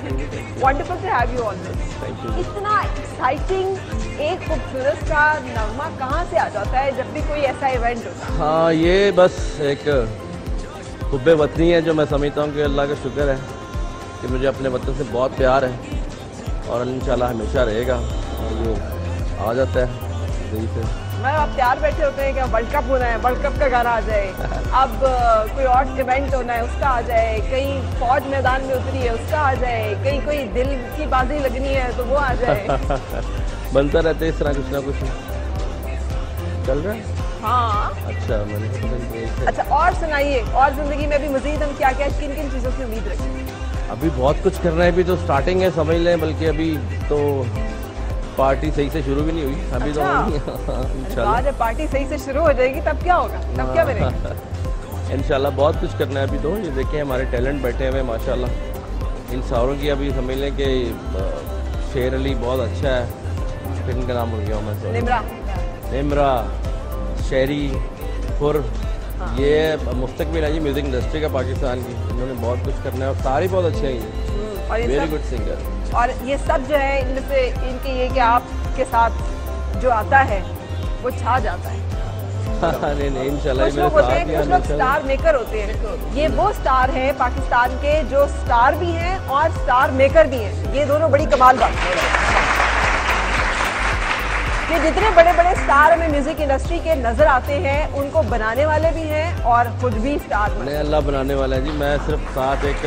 Wonderful to have you always. Thank you. इतना exciting एक खूबसूरत सा नगमा कहाँ से आ जाता है जब भी कोई ऐसा इवेंट होता है? हाँ, ये बस एक हुब्बे वतनी है जो मैं समझता हूँ कि अल्लाह का शुक्र है कि मुझे अपने वतन से बहुत प्यार है और इंशाल्लाह हमेशा रहेगा और ये आ जाता है दिल से। मैं आप तैयार बैठे होते हैं कि वर्ल्ड कप होना है, वर्ल्ड कप का गाना आ जाए, अब कोई और इवेंट होना है उसका आ जाए, कहीं फौज मैदान में उतरी है उसका आ जाए, कहीं कोई दिल की बाजी लगनी है तो वो आ जाए। बनता रहता है इस तरह कुछ ना कुछ चल रहा है। हाँ अच्छा, मैंने अच्छा और सुनाइए, और जिंदगी में भी मजीद हम क्या क्या किन किन चीज़ों की उम्मीद रखें? अभी बहुत कुछ करना है, अभी तो स्टार्टिंग है समझ लें, बल्कि अभी तो पार्टी सही से शुरू भी नहीं हुई अभी। अच्छा। तो इंशाल्लाह जब पार्टी सही से शुरू हो जाएगी तब क्या होगा, तब क्या बनेगा? इंशाल्लाह बहुत कुछ करना है अभी तो। ये देखें हमारे टैलेंट बैठे हुए माशाल्लाह, इन सारों की अभी समझ लें कि शेर अली बहुत अच्छा है, फिर इनका नाम भूल गया मैं, निमरा, शेरी, फुर, ये मुस्तकबिल है जी म्यूज़िक इंडस्ट्री का पाकिस्तान की। इन्होंने बहुत कुछ करना है और सारे बहुत अच्छे हैं, वेरी गुड सिंगर। और ये सब जो है इनमें से इनके ये कि आपके साथ जो आता है वो छा जाता है। नहीं इंशाल्लाह कुछ लोग होते हैं, कुछ लोग स्टार मेकर होते हैं, ये वो स्टार है पाकिस्तान के जो स्टार भी हैं और स्टार मेकर भी हैं। ये दोनों बड़ी कमाल बात है कि जितने बड़े बड़े स्टार हमें म्यूजिक इंडस्ट्री के नजर आते हैं उनको बनाने वाले भी हैं और खुद भी स्टार बने। अल्लाह बनाने वाला है जी। मैं सिर्फ साथ एक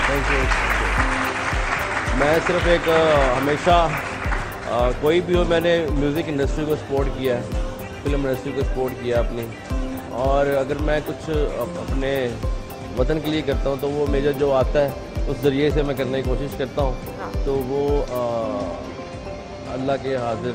हमेशा कोई भी हो, मैंने म्यूज़िक इंडस्ट्री को सपोर्ट किया है, फिल्म इंडस्ट्री को सपोर्ट किया अपनी, और अगर मैं कुछ अपने वतन के लिए करता हूँ तो वो मेजर जो आता है उस ज़रिए से मैं करने की कोशिश करता हूँ। तो वो अल्लाह के हाजिर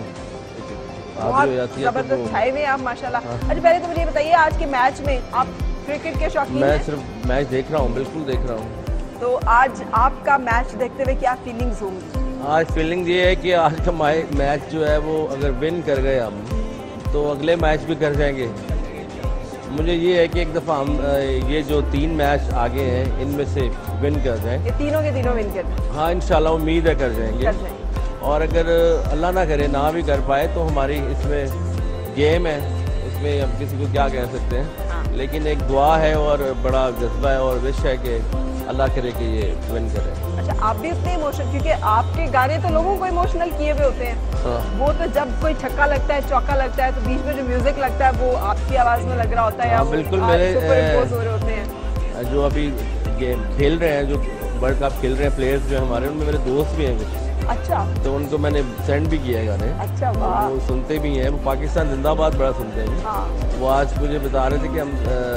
हो जाती है। जबरदस्त छाए हुए आप माशाल्लाह। अच्छा पहले तो मुझे बताइए आज के मैच में आप क्रिकेट के शौकीन हैं? मैं सिर्फ मैच देख रहा हूँ, बिल्कुल देख रहा हूँ। तो आज आपका मैच देखते हुए क्या फीलिंग्स होंगी? आज फीलिंग ये है कि आज का मैच जो है वो अगर विन कर गए हम तो अगले मैच भी कर जाएंगे। मुझे ये है कि एक दफ़ा हम ये जो 3 मैच आगे हैं इनमें से विन कर जाएं। ये तीनों के तीनों विन कर जाएं? हाँ इंशाल्लाह उम्मीद है कर जाएंगे। और अगर अल्लाह ना करे ना भी कर पाए तो हमारी इसमें गेम है, उसमें हम किसी को क्या कह सकते हैं। हाँ। लेकिन एक दुआ है और बड़ा जज्बा है और विश है कि अल्लाह करे कि ये विन करे। अच्छा आप भी उतने इमोशनल, क्योंकि आपके गाने तो लोगों को इमोशनल किए हुए होते हैं। हाँ। वो तो जब कोई छक्का लगता है, चौका लगता है, तो बीच में जो म्यूजिक लगता है वो आपकी आवाज़ में लग रहा होता है। हाँ, बिल्कुल। मेरे सुपरइम्पोज हो रहे होते हैं जो अभी गेम खेल रहे हैं, जो वर्ल्ड कप खेल रहे हैं प्लेयर्स जो हमारे, उनमें मेरे दोस्त भी हैं कुछ। अच्छा। तो उनको मैंने सेंड भी किया है गाने। अच्छा वाह। वो सुनते भी हैं, वो पाकिस्तान जिंदाबाद बड़ा सुनते हैं। हाँ। वो आज मुझे बता रहे थे कि हम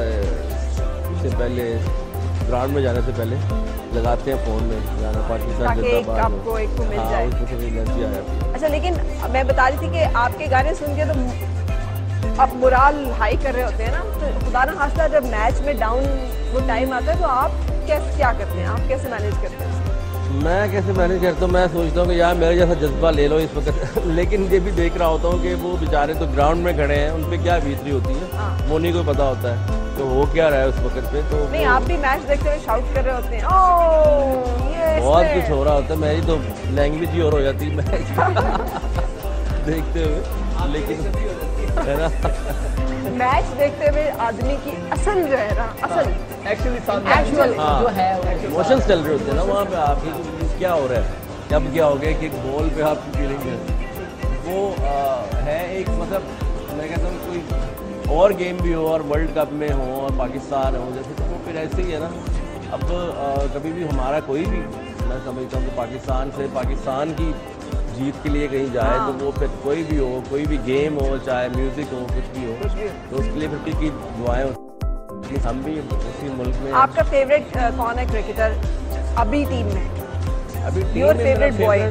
से पहले ग्राउंड में जाने से पहले लगाते हैं फ़ोन में गाना पाकिस्तान जिंदाबाद, आपको एक को मिल जाए। उसमें थोड़ी एनर्जी आ जाती है। अच्छा लेकिन मैं बता रही थी कि आपके गाने सुन के तो आप मोराल हाई कर रहे होते हैं ना, तो खुदा ना खास्ता जब मैच में डाउन वो टाइम आता है तो आप कैसे क्या करते हैं, आप कैसे मैनेज करते हैं? मैं कैसे मैनेज करता हूँ, मैं सोचता हूँ कि यार मेरे जैसा जज्बा ले लो इस वक्त लेकिन ये भी देख रहा होता हूँ कि वो बेचारे तो ग्राउंड में खड़े हैं, उन पर क्या बीतरी होती है। हाँ। वो नहीं को पता होता है तो हो क्या रहा है उस वक्त पे। तो नहीं आप भी मैच देखते हुए शाउट कर रहे होते हैं, ओह ये बहुत कुछ हो रहा होता है, मेरी तो लैंग्वेज ही और हो जाती है मैच देखते हुए। लेकिन है ना मैच देखते हुए आदमी की असल जो है ना, असल एक्चुअल जो है इमोशंस चल रहे होते हैं ना वहाँ पे आपकी, क्या हो रहा है, कब क्या हो गया कि बॉल पे आपकी फीलिंग है वो है एक, मतलब मैं कहता हूँ कोई और गेम भी हो और वर्ल्ड कप में हो और पाकिस्तान हो जैसे, तो वो फिर ऐसे ही है ना। अब कभी भी हमारा कोई भी, मैं समझता हूँ कि पाकिस्तान से पाकिस्तान की जीत के लिए कहीं जाए तो वो फिर कोई भी हो, कोई भी गेम हो, चाहे म्यूजिक हो, कुछ भी हो, तो उसके लिए फिर की दुआएं होती हैं। हम भी उसी मुल्क में। आपका फेवरेट कौन है क्रिकेटर अभी टीम में? अभी टीम योर में फेवरेट बॉय?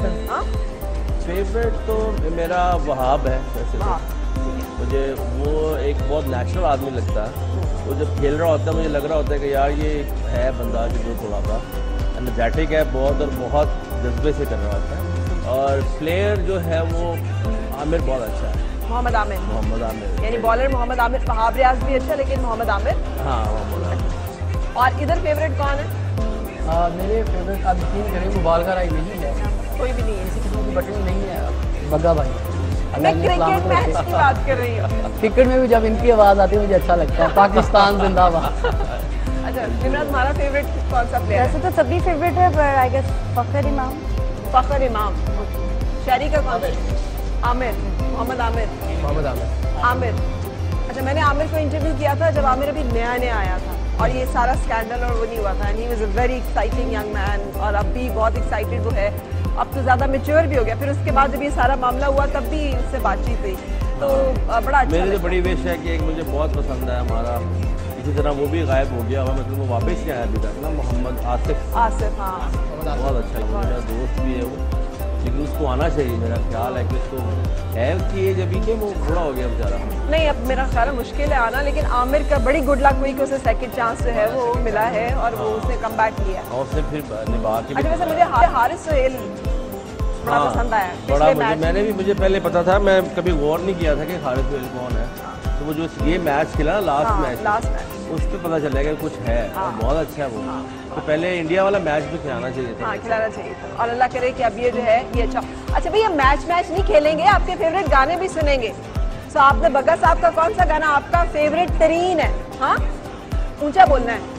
फेवरेट तो मेरा वहाब है वैसे तो। मुझे वो एक बहुत नेचुरल आदमी लगता है। वो जब खेल रहा होता है मुझे लग रहा होता है कि यार ये है बंदा जो थोड़ा सा एनर्जेटिक है बहुत, और बहुत जज्बे से कर रहा होता है। और प्लेयर जो है वो आमिर बहुत अच्छा है, मोहम्मद आमिर यानी बॉलर मोहम्मद आमिर। वहाब रियाज भी अच्छा, लेकिन मोहम्मद आमिर। हाँ मोहम्मद आमिर। और इधर फेवरेट कौन है? मेरे फेवरेट आप यकीन करें मुबालका राय नहीं है, कोई भी नहीं है, किसी किस्म की बटन नहीं है। बग्गा भाई मैं क्रिकेट मैच की बात कर रही हूँ। क्रिकेट में भी जब इनकी आवाज़ आती है मुझे अच्छा लगता है। पाकिस्तान जिंदाबाद। अच्छा निमरात, हमारा फेवरेट कौन सा प्लेयर? वैसे तो सभी फेवरेट है, पर आई गेस फखर इमाम। फखर इमाम। शायरी का कौन? आमिर, मोहम्मद आमिर। मोहम्मद आमिर। आमिर। अच्छा मैंने आमिर को इंटरव्यू किया था जब आमिर अभी नया नया आया था और ये सारा स्कैंडल और वो नहीं हुआ था। He was a very exciting young man और अब भी बहुत एक्साइटेड वो है। अब तो ज़्यादा मैच्योर भी हो गया। फिर उसके बाद जब ये सारा मामला हुआ तब भी उससे बातचीत हुई तो बड़ा अच्छा। मेरी तो बड़ी विश है कि एक मुझे बहुत पसंद है हमारा, इसी तरह वो भी गायब हो गया हुआ, मतलब वो वापस नहीं आया अभी तक ना, मोहम्मद आसिफ। आसिफ हाँ बहुत अच्छा लगा, मेरा दोस्त भी है वो, लेकिन उसको आना चाहिए। मेरा ख्याल है कि उसको है उसकी एज अभी के वो बूढ़ा हो गया बेचारा। नहीं अब मेरा ख्याल है मुश्किल है आना, लेकिन आमिर का बड़ी गुड लक हुई कि उसे सेकंड चांस जो है वो मिला है और वो उसने कम बैक किया और उसने फिर निभा के। अच्छा वैसे मुझे हारिस सोहेल बड़ा पसंद आया बड़ा। मुझे पहले पता था, मैं कभी गौर नहीं किया था कि हारिस सोहेल कौन है। तो वो जो ये मैच खेला ना लास्ट मैच उस पर पता चला कि कुछ है और बहुत अच्छा है वो। तो पहले इंडिया वाला मैच भी खिलाना चाहिए था। हाँ खिलाना चाहिए था और अल्लाह करे कि अब ये जो है ये अच्छा। अच्छा भैया मैच नहीं खेलेंगे, आपके फेवरेट गाने भी सुनेंगे। तो आपने बग्गा साहब का कौन सा गाना आपका फेवरेट तरीन है? हाँ ऊंचा बोलना है,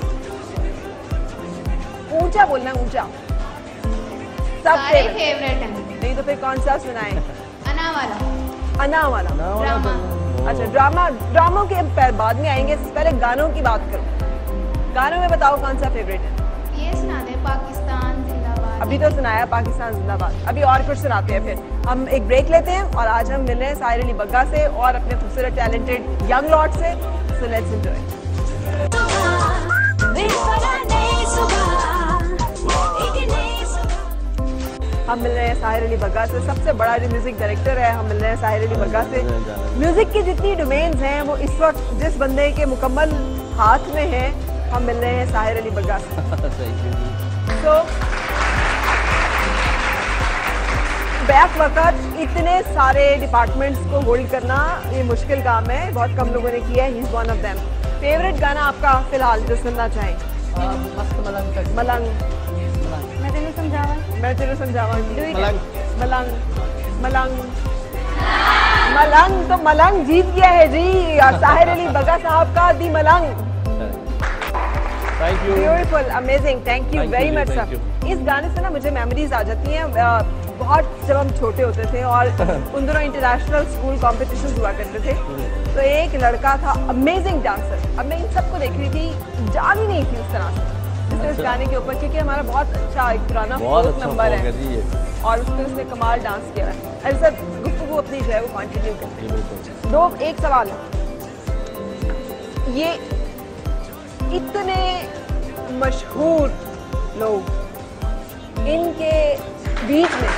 ऊंचा बोलना है, ऊंचा। सब फेवरेट है। नहीं तो फिर कौन सा सुनाए? अना वाला। अना वाला ड्रामा। अच्छा ड्रामों के बाद में आएंगे, पहले गानों की बात करो। गानों में बताओ कौन सा फेवरेट है? ये सुना दे पाकिस्तान जिंदाबाद। अभी तो सुनाया पाकिस्तान जिंदाबाद, अभी और कुछ सुनाते हैं। फिर हम एक ब्रेक लेते हैं और आज हम मिल रहे हैं साहिर अली बग्गा से और अपने खूबसूरत टैलेंटेड यंग लॉट से। So let's enjoy. हम मिल रहे हैं साहिर अली बग्गा से, सबसे बड़ा जो म्यूजिक डायरेक्टर है। हम मिल रहे हैं साहिर अली बग्गा से। म्यूजिक की जितनी डोमेन्स हैं वो इस वक्त जिस बंदे के मुकम्मल हाथ में है, हम मिल रहे हैं साहिर अली बग्गा से। तो बैक वक्त इतने सारे डिपार्टमेंट्स को होल्ड करना ये मुश्किल काम है, बहुत कम लोगों ने किया है। He is one of them. Favourite गाना आपका फिलहाल जो सुनना चाहें? मस्त मलंग। मलंग। मैं तेरे समझावा। मैं तेरे समझावांगी। मलंग। मलंग मलंग मलंग तो मलंग जीत गया है जी और साहिर अली बग्गा साहब का दी मलंग। Thank you. Beautiful, amazing, thank you very much thank sir. इस गाने से ना मुझे मेमोरीज आ जाती हैं बहुत जब हम छोटे होते थे और उन दिनों इंटरनेशनल स्कूल कॉम्पिटिशन हुआ करते थे। तो एक लड़का था अमेजिंग डांसर, अब मैं इन सबको देख रही थी, जान ही नहीं थी उस तरह से इस गाने के ऊपर, क्योंकि हमारा बहुत अच्छा एक पुराना फोर्थ नंबर है और उसमें उसने कमाल डांस किया है। ऐसा गुफ्तगू अपनी जो है वो कंटिन्यू करते हैं। दो एक सवाल है, ये इतने मशहूर लोग इनके बीच में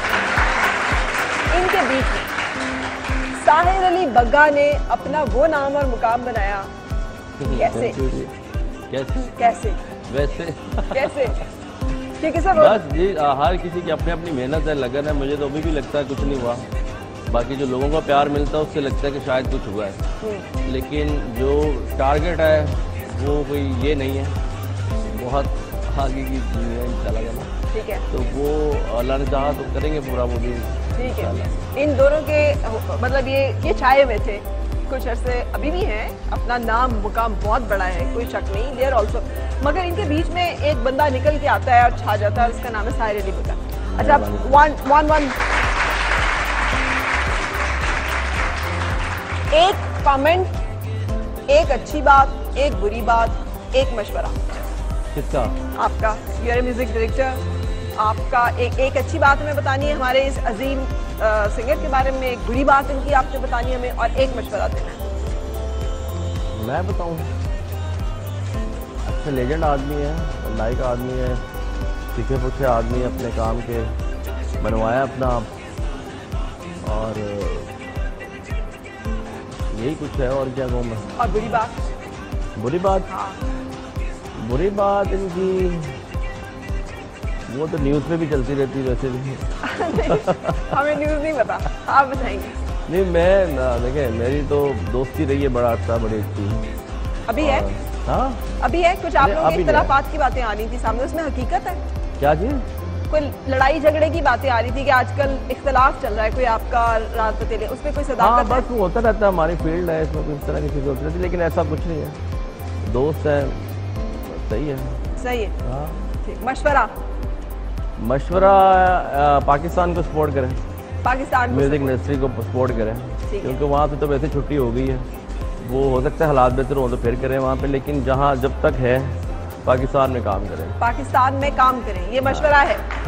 साहिर अली बग्गा ने अपना वो नाम और मुकाम बनाया कैसे? कैसे वैसे कैसे? क्योंकि सब बस जी हर किसी की अपनी अपनी मेहनत है, लगन है। मुझे तो अभी भी लगता है कुछ नहीं हुआ, बाकी जो लोगों का प्यार मिलता है उससे लगता है कि शायद कुछ हुआ है, लेकिन जो टारगेट है वो कोई ये नहीं है, बहुत आगे की दुनिया इंशाल्लाह। ठीक है, तो वो अल्लाह ने चाहा तो करेंगे पूरा वो भी। ठीक है। इन दोनों के मतलब ये छाए में थे कुछ अरसे, अभी भी हैं, अपना नाम मुकाम बहुत बड़ा है, कोई शक नहीं, देयर ऑल्सो, मगर इनके बीच में एक बंदा निकल के आता है और छा जाता है, उसका नाम है साहिर अली बग्गा। अच्छा वन एक कमेंट, एक अच्छी बात, एक बुरी बात, एक मशवरा। किसका? आपका। You are a music director, आपका एक अच्छी बात हमें बतानी है हमारे इस अजीम सिंगर के बारे में, एक बुरी बात इनकी आपने बतानी है हमें, और एक मशवरा देना है। मैं बताऊं? अच्छा लेजेंड आदमी है, लाइक आदमी है, सीखे पूछे आदमी है, अपने काम के बनवाया अपना, और यही कुछ है, और क्या कहूँ मैं। और बुरी बात? बुरी बात? हाँ। बुरी बात इनकी वो तो न्यूज़ पे भी चलती रहती है वैसे भी। हमें न्यूज़ नहीं पता, आप बताएंगे। नहीं मैं देखिए मेरी तो दोस्ती रही है बड़ा अच्छा, बड़ी अच्छी। अभी है? हाँ अभी है कुछ आप नहीं, लोगों अभी की नहीं है। इख्तलाफात की बातें आ रही थी सामने, उसमें हकीकत है? क्या चीज़? कोई लड़ाई झगड़े की बातें आ रही थी कि आजकल इख्तलाफ चल रहा है, कोई आपका रात पतीले, उसमें कोई हाँ सदाकत बस वो होता रहता है, हमारी फील्ड है, इसमें कोई इस तरह की चीज़ होती रहती है, लेकिन ऐसा कुछ नहीं है, दोस्त है, सही है। सही है। हाँ ठीक, मशवरा पाकिस्तान को सपोर्ट करें, पाकिस्तान को म्यूज़िक support। इंडस्ट्री को सपोर्ट करें, है। क्योंकि वहाँ से तो वैसे छुट्टी हो गई है, वो हो सकता है हालात बेहतर हो तो फिर करें वहाँ पे, लेकिन जहाँ जब तक है पाकिस्तान में काम करें। पाकिस्तान में काम करें, ये मशवरा है।